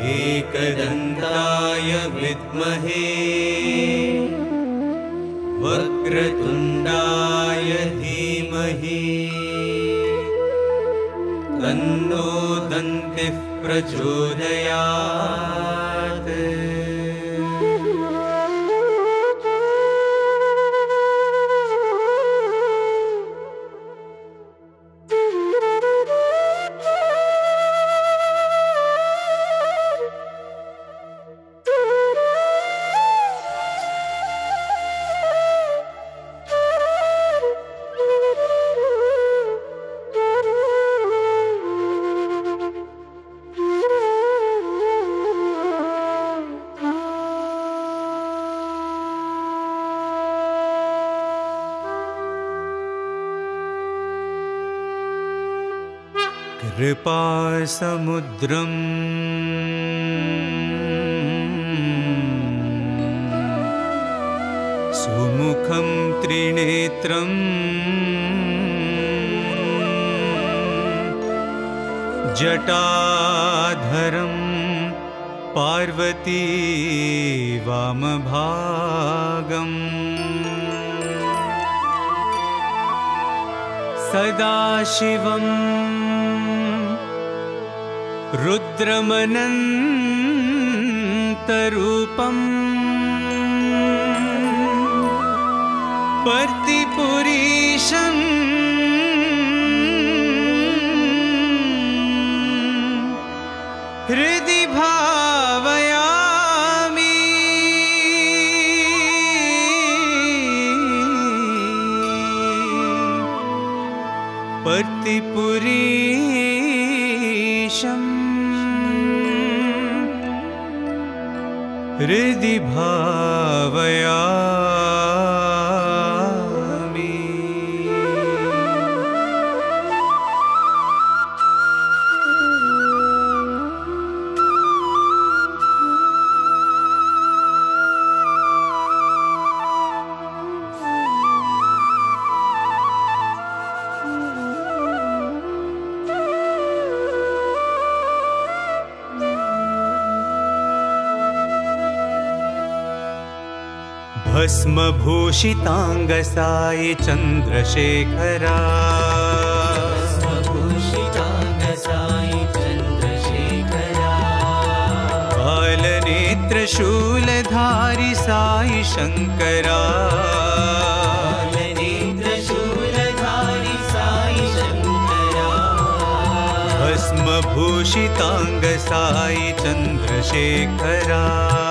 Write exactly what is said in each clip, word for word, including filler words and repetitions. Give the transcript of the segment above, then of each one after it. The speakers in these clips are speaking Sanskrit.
एकदन्ताय विद्महे वक्रतुण्डाय धीमहि तन्नो दन्तिः प्रचोदयात्। कृपासमुद्रम् सुमुखं त्रिनेत्रम् जटाधरं पार्वती वामभागम् सदाशिवम् रुद्रमनन्तरूपम् पर्तिपुरीशं हृदि भावयामि। पर्तिपुरीशं हृदि भावयामि। भस्मभूषितांगसाय चंद्रशेखरा भस्मभूषितांगसाय चंद्रशेखरा बालनेत्रशूलधारि साई शंकरा बालनेत्रशूलधारि साई शंकरा भस्मभूषितांगसाय चंद्रशेखरा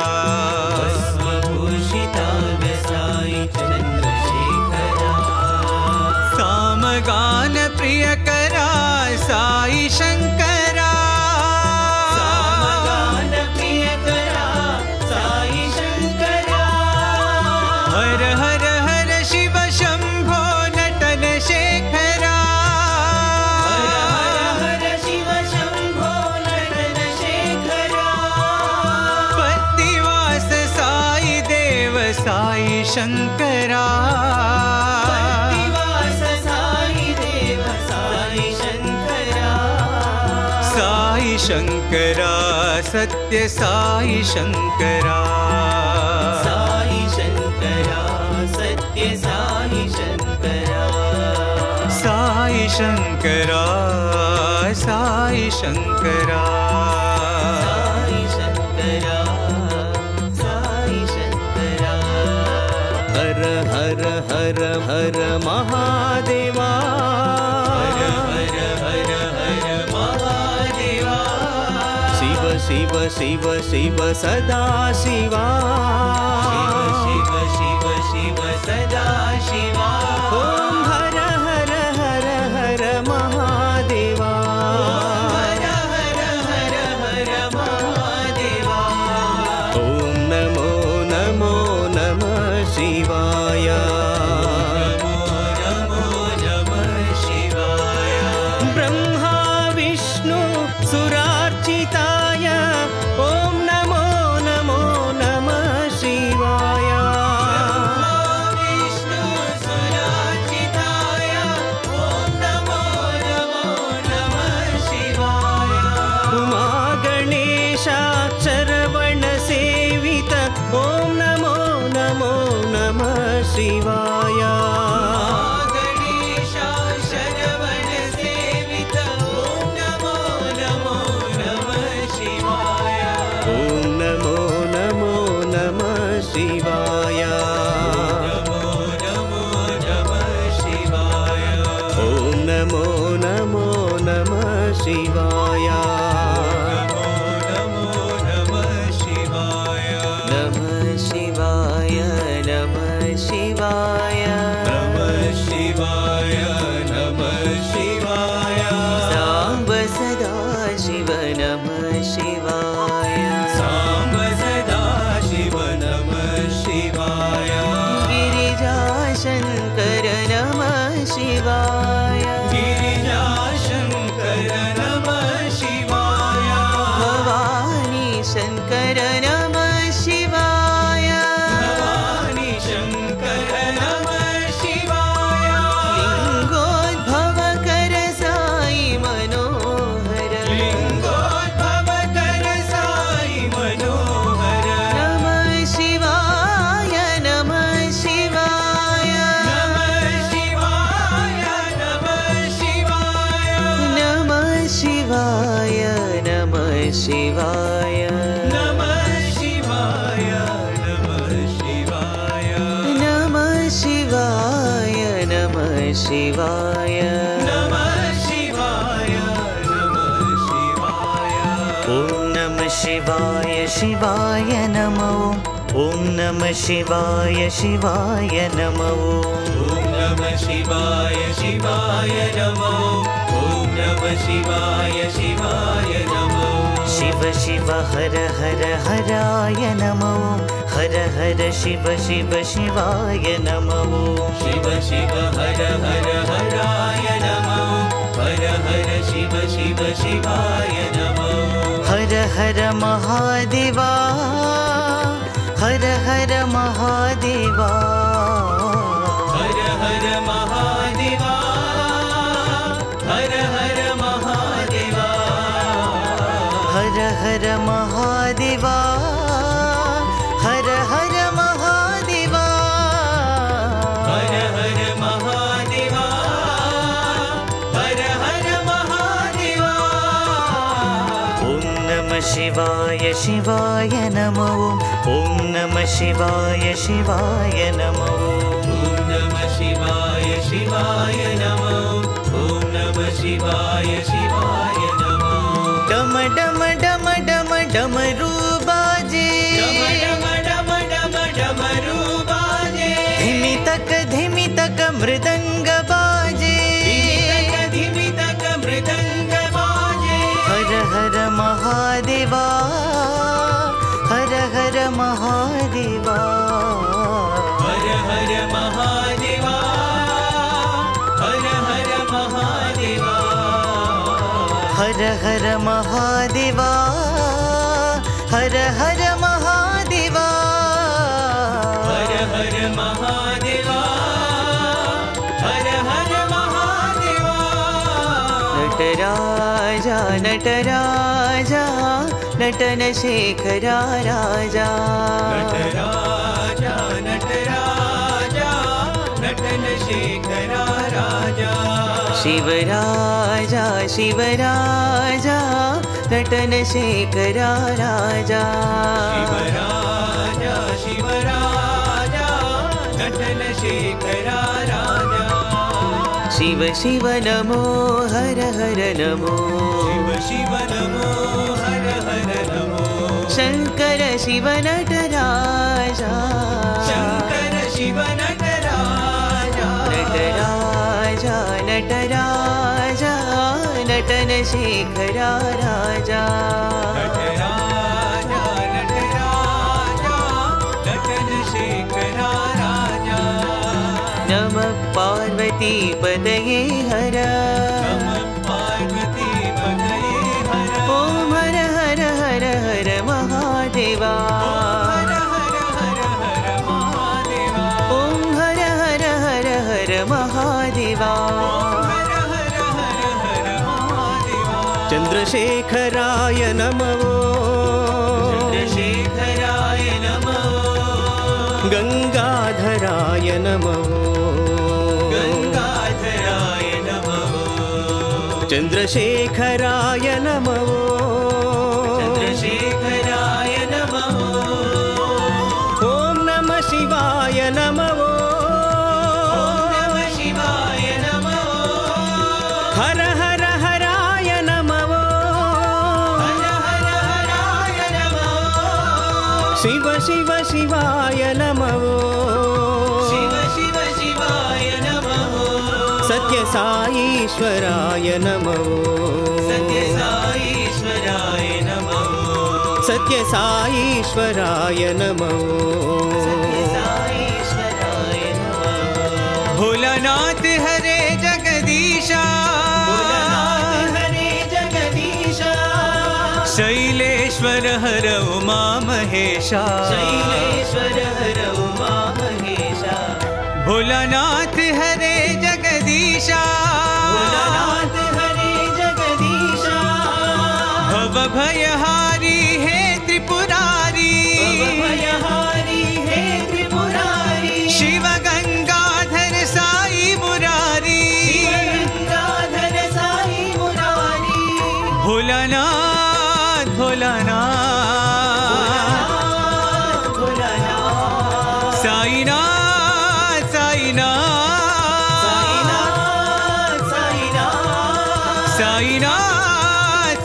सामगान प्रियकरा साई शंकरा सामगान प्रियकरा साई शंकरा हर हर हर शिव शंभो नटन शेखरा हर हर शिव शंभो नटन शेखरा पतिवास साई देव साई शंकरा शंकरा सत्य साई शंकरा साई शंकरा सत्य साई शंकरा साई शंकरा साई शंकरा साई शंकरा साई शंकरा हर हर हर हर महादेवा शिव शिव शिव सदा शिवा शिव शिव शिव सदा शिवा ओम हर हर हर हर महादेवा हर हर हर हर महादेवा ओम नमो नमो नमः शिवाय नमो नमो नमः शिवाय ब्रह्मा विष्णु सुरार्चिता ओम नमो नमो नमः शिवाय। शिवाय गणेशा शरवण सेवित ॐ नमो नमो नमः शिवाय ॐ नमो नमो नमः शिवाय नमो नमो नमः शिवाय ॐ नमो नमो नमः शिवाय नमो नमः शिवाय नमः शिवाय नमः शिवाय नमः शिवाय नमः शिवाय साम्ब सदा शिव नमः शिवाय साम्ब सदा शिव नमः शिवाय गिरिजाशङ्कर नमः शिवाय गिरिजाशङ्कर नमः शिवाय भवानी शङ्कर नमः शिवाय भवानी शङ्कर नमः शिवाय लिङ्गोद्भवकर साई मनोहर लिङ्गोद्भवकर साई मनोहर नमः शिवाय नमः शिवाय नमः शिवाय नमः शिवाय नमः शिवाय नमः शिवाय नमः शिवाय नमः शिवाय नमः शिवाय नमः शिवाय नमः शिवाय नमः शिवाय ॐ नमः शिवाय शिवाय नमो ॐ नमः शिवाय शिवाय नमो ॐ नमः शिवाय शिवाय नमो ॐ नमः शिवाय शिवाय नमो शिव शिव हर हर हराय नमो हर हर शिव शिव शिवाय नमो शिव शिव हर हर हराय नमो हर हर शिव शिव शिवाय नमो हर हर महादेवा हर हर महादेवा हर हर महादेवा हर हर महादेवा हर हर महादेवा हर हर महादेवा हर हर महादेवा हर हर महादेवा ॐ नमः शिवाय शिवाय नमो ॐ नमः शिवाय शिवाय नमो ॐ नमः शिवाय शिवाय नमो ॐ नमः शिवाय शिवाय नमो डम डम डम डम डमरू बाजे डम डम डम डम डमरू बाजे धिमि तक धिमि तक मृदंग बाजे धिमि तक मृदंग बाजे हर हर महादेवा हर हर महादेवा हर हर महादेवा हर हर महादेवा हर हर महादेवा हर हर महादेवा हर हर महादेवा हर हर महादेवा नटराजा नटराजा नटन शेखरा राजा नटराजा नटराजा नटन शेखरा राजा शिवराजा शिवराजा नटन शेखरा राजा शिवराजा शिवराजा नटन शेखरा राजा शिव शिव नमो हर हर नमो शिव शिव नमो हर हर नमो शङ्कर शिव नटराजा शङ्कर शिव नटराजा नटराजा नटराजा नटन शेखरा राजा नटराजा नटराजा नटन शेखरा राजा नमः पार्वती पदये हर नमः पार्वती पतये हर ॐ हर हर हर हर महादेवा हर हर हर हर महादेवा ॐ हर हर हर हर महादेवा हर हर हर हर महादेवा चन्द्रशेखराय नमः चन्द्रशेखराय नमः गङ्गाधराय नमः चन्द्रशेखराय नमः चन्द्रशेखराय नमः ॐ नमः शिवाय नमः ॐ नमः शिवाय नमः हर हर हराय नमः हर हर हराय नमः शिव शिव शिवाय नमः शिव शिव शिवाय नमः सत्यसाईश्वराय नमः सत्यसाईश्वराय नमः सत्यसाईश्वराय नमः सत्यसाईश्वराय नमः भोलानाथ हरे जगदीशा भोलानाथ हरे जगदीशा शैलेश्वर हर उमा महेशा शैलेश्वर हर उमा महेशा भोलानाथ हरे जगदीशा भोलानाथ हरे जगदीशा भव भयहारी हे त्रिपुरारी भवभयहारी हे त्रिपुरारी शिव गंगाधर साई मुरारी गंगाधर साई मुरारी भोलानाथ भोलानाथ भोलानाथ साईनाथ साईनाथ साईनाथ साईनाथ साईनाथ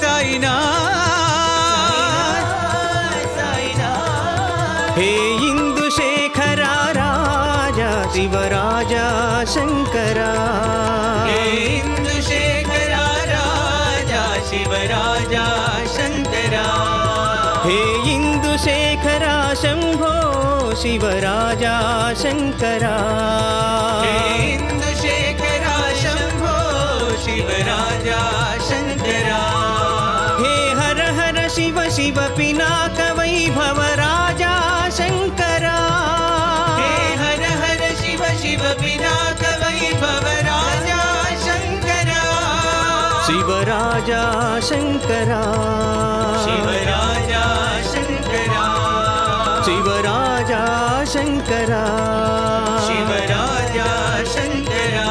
साईनाथ साईनाथ हे इंदुशेखरा राजा शिवराजा शंकरा हे इंदुशेखरा राजा शिवराजा शंकरा हे इंदुशेखरा शंभो शिवराजा शंकरा हे इंदुशेखरा शंभो शिवराजा शंकरा हे हर हर शिव शिव पिनाक वैभव राजा शंकरा हे हर हर शिव शिव पिनाक वैभव राजा शंकरा शिवराजा शंकरा शिवराजा शंकरा शिवराजा शंकरा शिवराजा शंकरा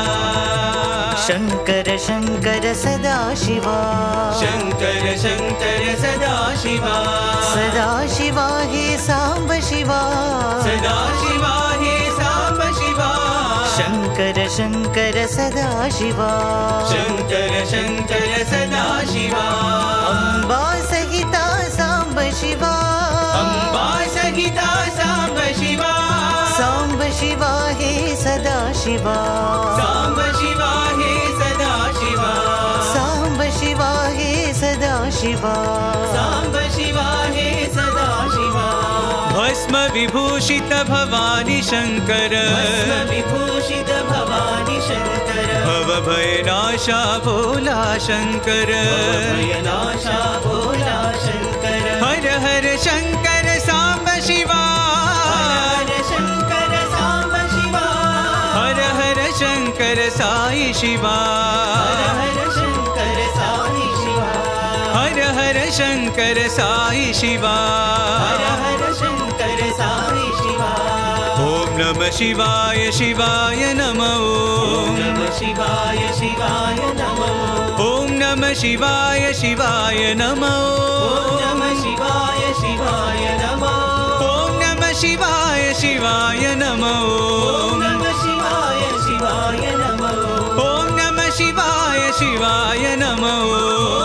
शङ्कर शङ्कर सदाशिवा शंकर शंकर सदा शिवा सदा शिवा हे साम्ब शिवा सदा शिवा हे साम्ब शिवा शङ्कर शङ्कर सदा शिवा शंकर शंकर सदा शिवा अम्बा सहिता साम्ब शिवा अम्बा सहिता साम्ब शिवा साम्ब शिवा हे सदा शिवा साम्ब शिवा हे सदा शिवा साम्ब शिवा हे सदा शिवा साम्ब शिवा हे सदा शिवा भस्म विभूषित भवानी शंकर भस्म विभूषित भवानी शंकर भव भयनाशा भोला शंकर भयनाशा भोला शंकर हर हर शंकर सांब शिवा हर शंकर साम्ब शिवा हर हर शंकर साई शिवा हर हर शंकर साई शिवा हर हर शंकर साई शिवा हर हर शंकर साई शिवा ओम नमः शिवाय शिवाय नमः ओम ओम नमः शिवाय शिवाय नमः ओम नमः शिवाय शिवाय नमः ओम नमः शिवाय शिवाय नमः ओम नमः शिवाय शिवाय नमः ओम नमः शिवाय शिवाय नमः ओम नमः शिवाय शिवाय नमः